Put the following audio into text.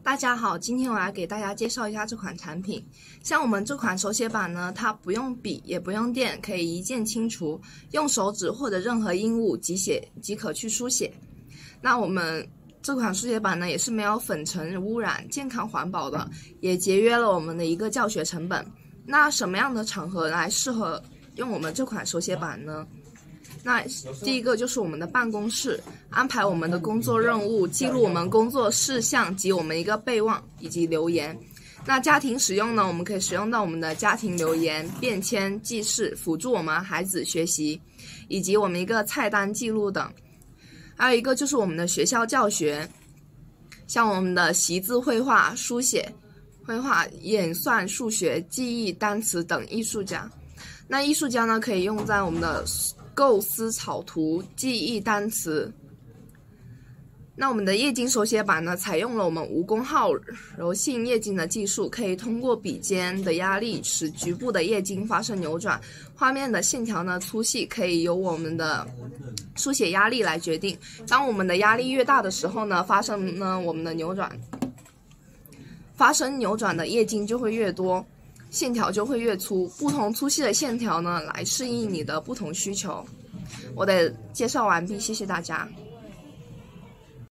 大家好，今天我来给大家介绍一下这款产品。像我们这款手写板呢，它不用笔也不用电，可以一键清除，用手指或者任何硬物即可去书写。那我们这款书写板呢，也是没有粉尘污染、健康环保的，也节约了我们的一个教学成本。那什么样的场合来适合用我们这款手写板呢？那第一个就是我们的办公室，安排我们的工作任务，记录我们工作事项及我们一个备忘以及留言。那家庭使用呢，我们可以使用到我们的家庭留言、便签、记事，辅助我们孩子学习，以及我们一个菜单记录等。还有一个就是我们的学校教学，像我们的习字绘画、书写、绘画、演算、数学、记忆、单词等艺术家。那艺术家呢，可以用在我们的构思草图、记忆单词。那我们的液晶手写板呢，采用了我们无功耗柔性液晶的技术，可以通过笔尖的压力使局部的液晶发生扭转，画面的线条呢粗细可以由我们的书写压力来决定。当我们的压力越大的时候呢，发生扭转的液晶就会越多，线条就会越粗，不同粗细的线条呢，来适应你的不同需求。我的介绍完毕，谢谢大家。